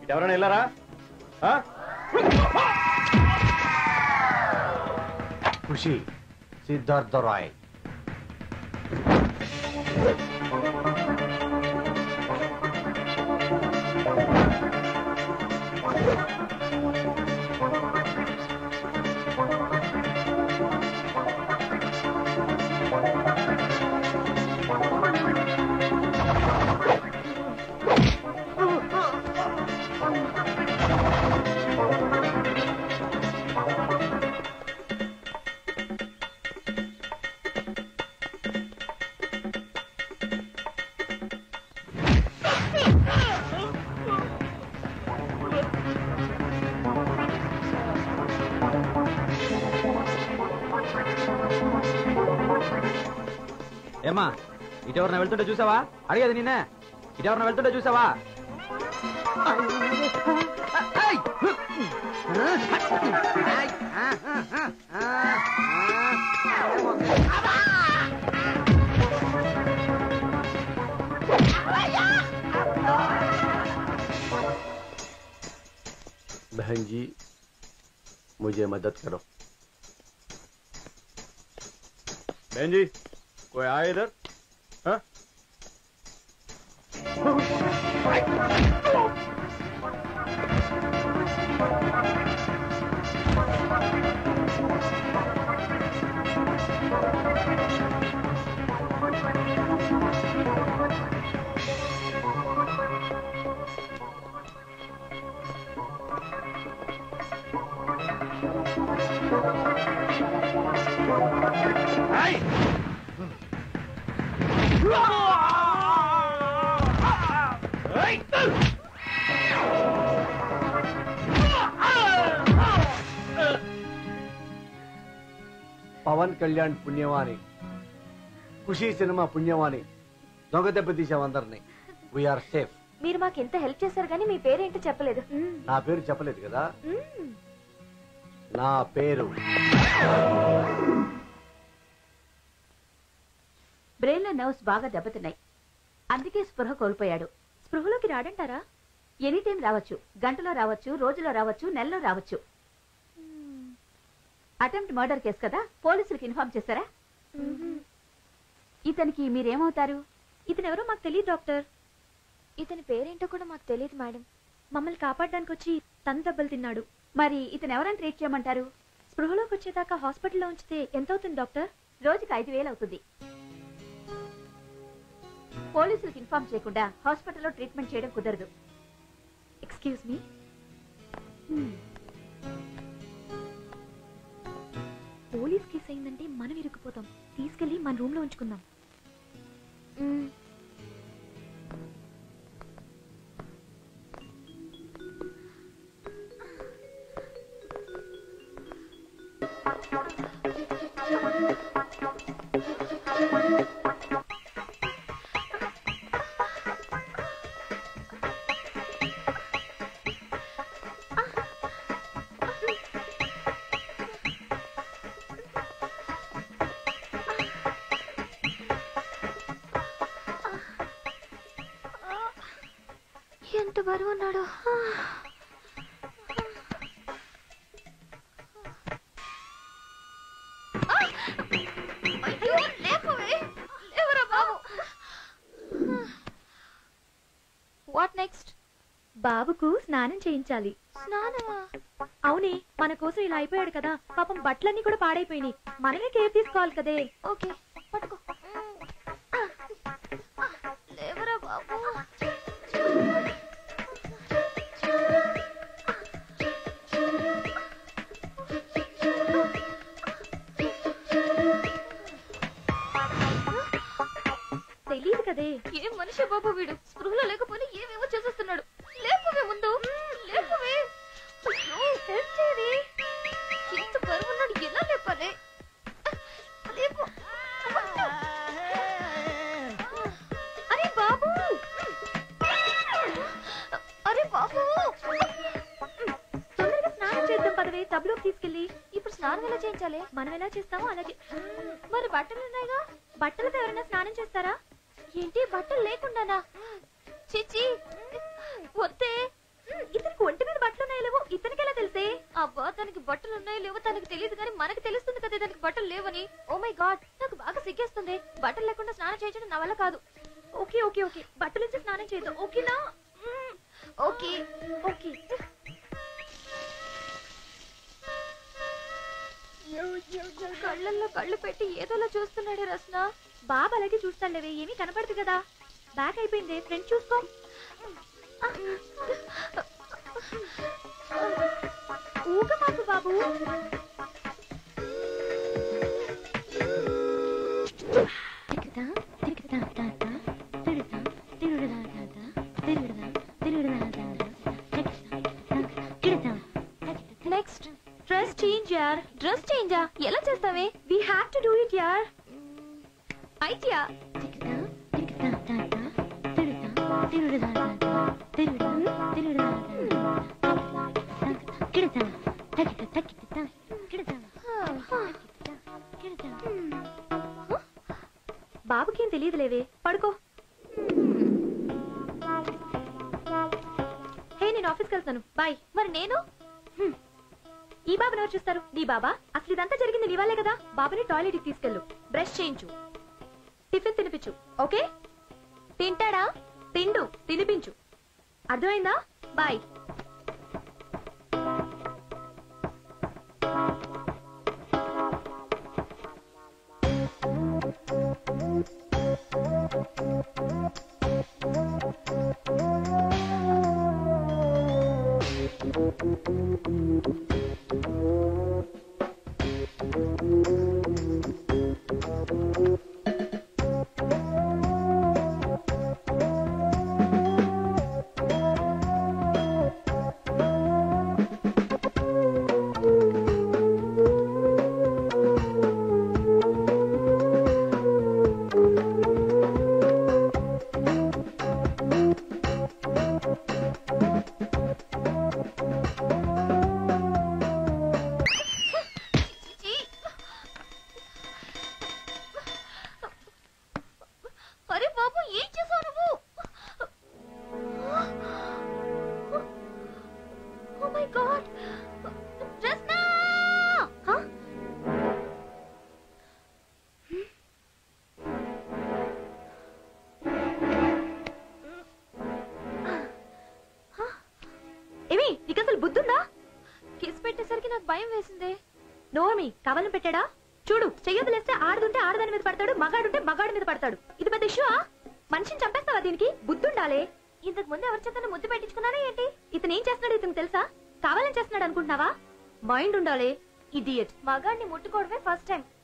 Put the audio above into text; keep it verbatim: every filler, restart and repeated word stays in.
ఎవరైనా వెళ్ళారా? ఖుషి, సిద్ధార్థ రాయ్. ఏమా ఇటెవరన్నా వెళ్తుంటే చూసావా? అడిగేది నిన్నే. ఇటెవరన్నా వెళ్తుంటే చూసావా? बहन जी मुझे मदद करो। बहन जी कोई आए इधर? हाँ? పవన్ కళ్యాణ్ పుణ్యవాణి, ఖుషి సినిమా పుణ్యవాణి, దొంగ దెబ్బ తీసామందరినీ. We are safe. మీరు మాకు ఎంత హెల్ప్ చేశారు కానీ మీ పేరేంటో చెప్పలేదు. నా పేరు చెప్పలేదు కదా? నా పేరు బ్రెయిన్ లో నర్వ్స్ బాగా దెబ్బతిన్నాయి, అందుకే స్పృహ కోల్పోయాడు. స్పృహలోకి రాడంటారా? ఎనీ టైం రావచ్చు, గంటలో రావచ్చు, రోజులో రావచ్చు, నెలలో రావచ్చు. అటెంప్ట్ మర్డర్ కేసు కదా, పోలీసులకు ఇన్ఫార్మ్ చేశారా? ఇతనికి మీరేమవుతారు? ఇతను ఎవరో మాకు తెలియదు డాక్టర్. ఇతని పేరేంటో కూడా మాకు తెలియదు మేడం. మమ్మల్ని కాపాడడానికి వచ్చి తను దెబ్బలు తిన్నాడు. మరి ఇతను ఎవరైనా ట్రీట్ చేయమంటారు? స్పృహలోకి వచ్చేదాకా హాస్పిటల్లో ఉంచితే ఎంత అవుతుంది డాక్టర్? రోజుకి ఐదు వేలు అవుతుంది. పోలీసులకు ఇన్ఫార్మ్ చేయకుండా హాస్పిటల్లో ట్రీట్మెంట్ చేయడం కుదరదు. Excuse me. పోలీస్ కేసు అయిందంటే మనం ఇరుక్కుపోతాం. తీసుకెళ్లి మన రూమ్ లో ఉంచుకుందాం. ఎంత బరువు ఉన్నాడు. What next? బాబుకు స్నానం చేయించాలి. స్నానమా? అవునే, మన కోసం ఇలా అయిపోయాడు కదా, పాపం బట్టలన్నీ కూడా పాడైపోయినాయి. మనమే కేర్ తీసుకోవాలి కదే. ఓకే పట్టుకో. లేవరా బాబు. తెలీదు కదే. ఏం మనిషి బాబు వీడు, స్పృహలో లేకపోతే ఏమేమో చేసేస్తున్నాడు. లేపవే ముందు, లేపవే. హెల్ప్ చేయది. ఇంత బరువున్నాడు, ఎలా లేపాలి? లేపు. అరే బాబు, అరే బాబు, తొందరగా స్నానం చేద్దాం పదవే. టబ్లోకి తీసుకెళ్ళి. ఇప్పుడు స్నానం ఎలా చేయించాలి? మనం ఎలా చేస్తామో అలాగే. మరి బట్టలు ఉన్నాయిగా, బట్టలతో ఎవరైనా స్నానం చేస్తారా? ఏంటి బట్టలు లేకుండానా? చిచ్చి వద్దే. ఇతనికి ఒంటి మీద బట్టలు ఉన్నాయో లేవో ఇతనికి ఎలా తెలిసే? అబ్బా తనకి బట్టలు ఉన్నాయో లేవో తనకి తెలియదు కానీ మనకి తెలుస్తుంది కదా దానికి బట్టలు లేవని. ఓ మై గాడ్ నాకు బాగా సిగ్గేస్తుంది. బట్టలు లేకుండా స్నానం చేయించడం నా వల్ల కాదు. ఓకే ఓకే ఓకే బట్టలు నుంచి స్నానం చేద్దాం ఓకేనా? ఓకే ఓకే కళ్ళల్లో కళ్ళు పెట్టి ఏదోలా చూస్తున్నాడే రస్న. బాబు అలాగే చూస్తాడులేవే, ఏమీ కనపడదు కదా. బ్యాక్ అయిపోయింది, ఫ్రంట్ చూసుకో. ఊగ మాకు బాబు. నెక్స్ట్ డ్రెస్ చేంజ్ యార్. డ్రెస్ చేంజా ఎలా చేస్తావే? We have to do it యార్. ఐడియా. బాబుకేం తెలియదులేవే, పడుకో. హే నేను ఆఫీస్కి వెళ్తాను, బాయ్. మరి నేను ఈ బాబుని ఎవరు చూస్తారు? నీ బాబా? అసలు ఇదంతా జరిగింది నీ వాళ్ళే కదా. బాబుని టాయిలెట్కి తీసుకెళ్ళు, బ్రష్ చేయించు, టిఫిన్ తినిపించు. ఓకే? తింటాడా? తిండు, తినిపించు. అర్థమైందా? బాయ్. అరే బాబు ఏం చేసావు నువ్వు? Oh my god Rasna. ఏమి నీకు అసలు బుద్ధుందా? కిస్ పెట్టేసరికి నాకు భయం వేసిందే. నోమి కవలం పెట్టాడా? చూడు, చెయ్యదులేస్తే ఆడదుంటే ఆడదాని మీద పడతాడు, మగాడుంటే మగాడి మీద పడతాడు. ఇది పెద్ద ఇష్యూ. మనిషిని చంపేస్తావా? దీనికి బుద్ధుండాలే. ఇంతకు ముందు ఎవరి చేతను ముద్దు పెట్టించుకున్నారా ఏంటి? ఇతను ఏం చేస్తున్నాడు ఇతను తెలుసా? కావాలని చేస్తున్నాడు అనుకుంటున్నావా? మైండ్ ఉండాలి. ఇడియట్. మగాడిని ముట్టుకోవడమే ఫస్ట్ టైం.